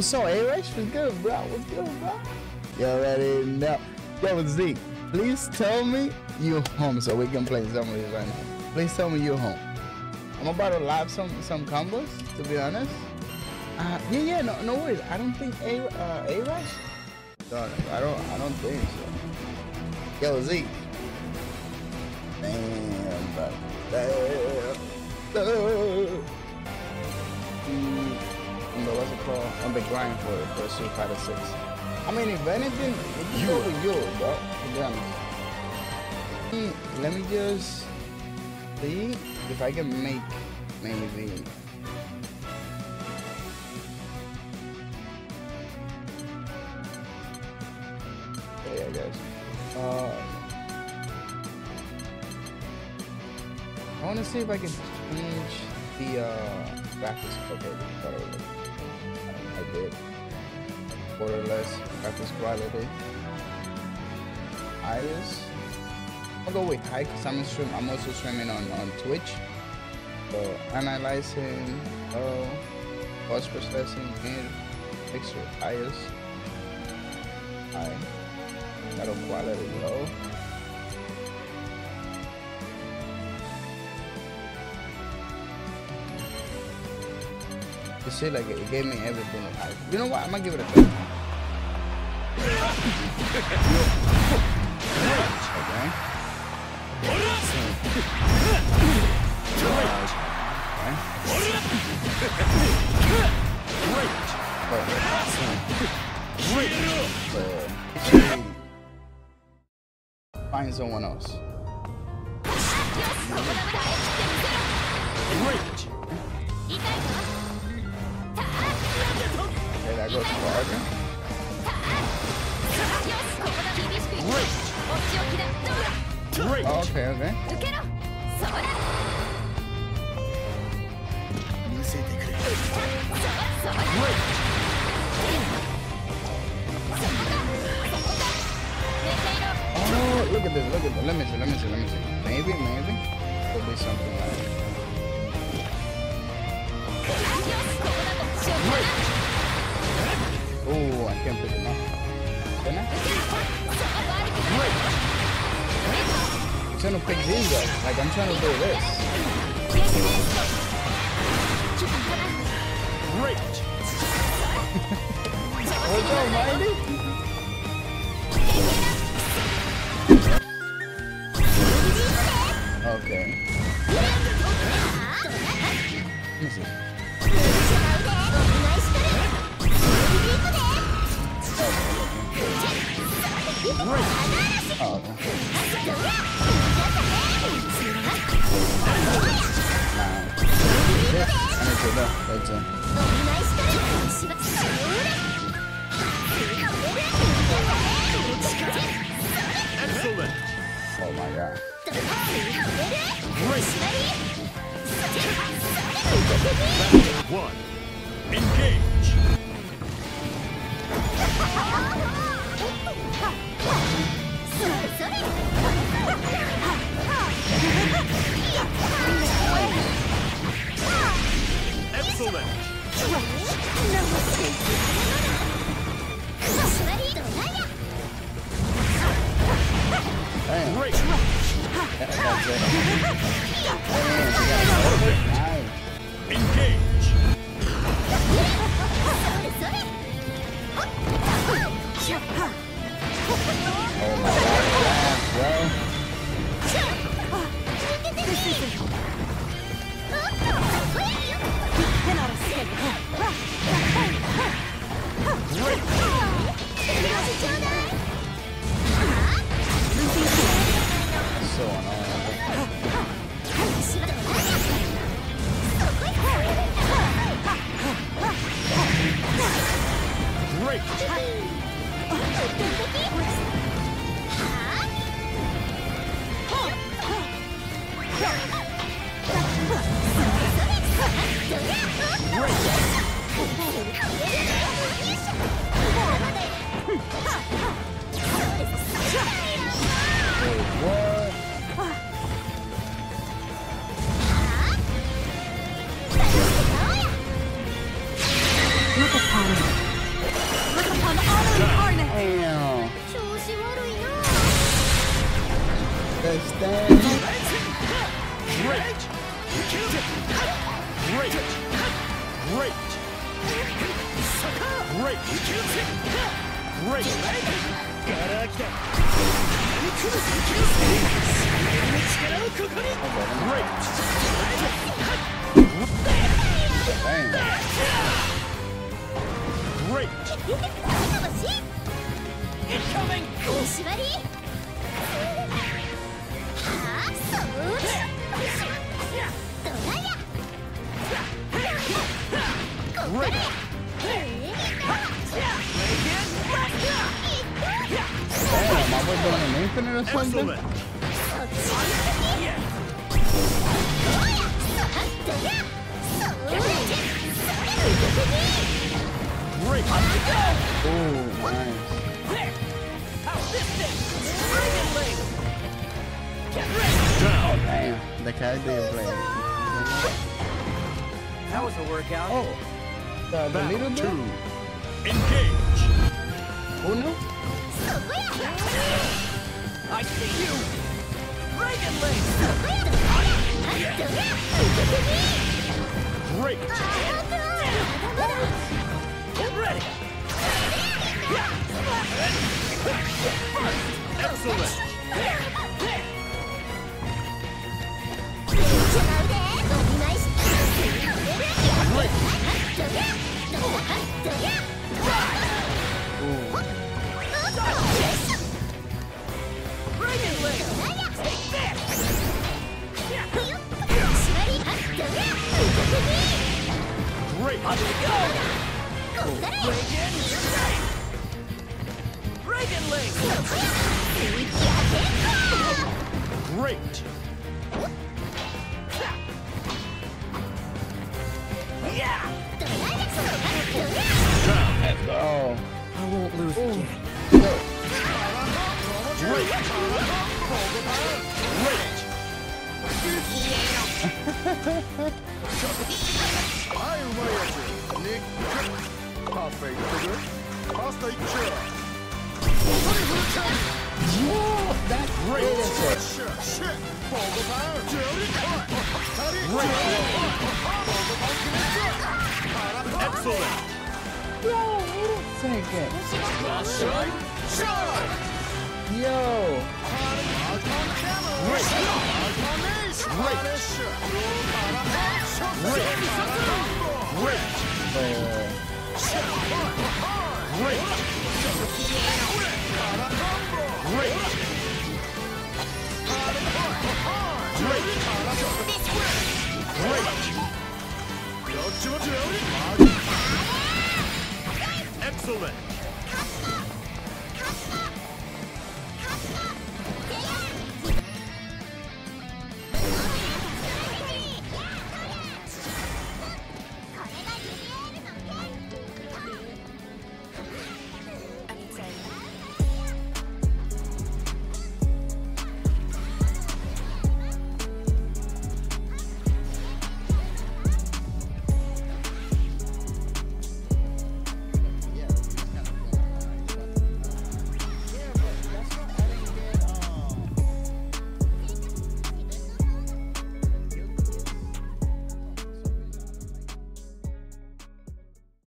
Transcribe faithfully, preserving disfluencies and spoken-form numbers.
What's up, A-Rush? What's good, bro? What's good, bro? You already know. Yo, Z, please tell me you're home so we can play some of these right now. Please tell me you're home. I'm about to live some some combos, to be honest. Uh, yeah, yeah, no, no worries. I don't think A uh, A-Rush. No, I don't. I don't think so. Yo, Z. Damn, bro. Damn. Damn. Mm, what's it called? On the grind for it, for Street Fighter six. I mean, if anything, we can go with you, bro. To be honest. Mm, let me just see if I can make maybe. Okay, I guess. Uh, I want to see if I can change the uh, graphics. Okay, whatever. I did. Borderless graphics quality. Highest. I'll go with high because I'm stream. I'm also streaming on on Twitch. So analyzing, low, post processing, mid, extra highest, high, shadow quality low. You see, like it gave me everything. You know what? I'm gonna give it a try. Okay. Find someone else. Okay, that goes for Argon. Oh, okay, okay. Oh, look at this, look at this. Let me see, let me see, let me see. Maybe, maybe. Could be something like that. Oh, I can't pick him up. Can I? I'm trying to pick these guys. Like, I'm trying to do this. Great. What's up, Mindy? Okay. Let me see. Oh, okay. Excellent. Oh my god. One. Engage. Excellent. Great. Engage. Oh my god, bro. So annoying. Great. Look at power. understand. Great. Great. Great. Great. Great. Great. Incoming. Great. Damn, I was doing an infinite or something? Excellent. Great. Ooh, nice. How's this thing? Oh, damn. The character you're playing. That was a workout. Oh, the, the Battle leaderboard? two. Engage. Uno? I see you. Dragon Link. Great. Get ready. Excellent. Great. On we go. Dragon Link. Great. Yeah. Let's go. I won't lose again. Great. Great. Whoa, that's Great. Excellent. Yo, wait a second. Shine. Shine. Yo. Great. Great. Great. Great. Uh, Great. Great. Great. Great. Excellent.